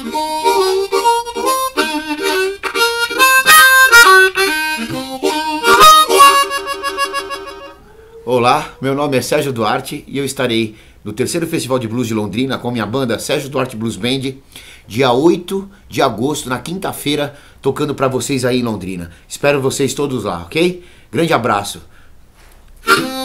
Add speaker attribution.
Speaker 1: Olá, meu nome é Sérgio Duarte e eu estarei no terceiro Festival de Blues de Londrina com minha banda Sérgio Duarte Blues Band, dia 8 de agosto, na quinta-feira, tocando pra vocês aí em Londrina. Espero vocês todos lá, ok? Grande abraço!